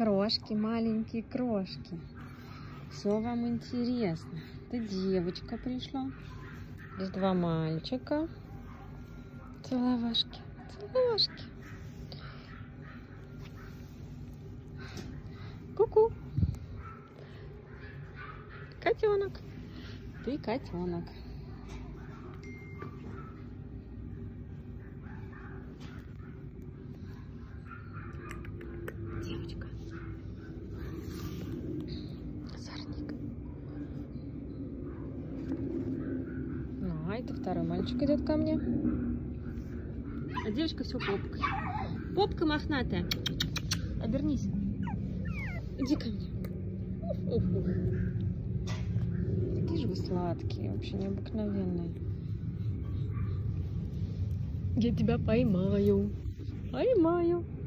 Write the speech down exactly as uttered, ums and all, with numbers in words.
Крошки, маленькие крошки. Все вам интересно. Это девочка пришла. Здесь два мальчика. Целовашки. Целовашки. Ку-ку. Котенок. Ты котенок. Девочка. Сорник. Ну, а это второй мальчик идет ко мне. А девочка все попкой. Попка мохнатая. Обернись. Иди ко мне. Уф, уф, уф. Какие же вы сладкие, вообще необыкновенные. Я тебя поймаю. Поймаю.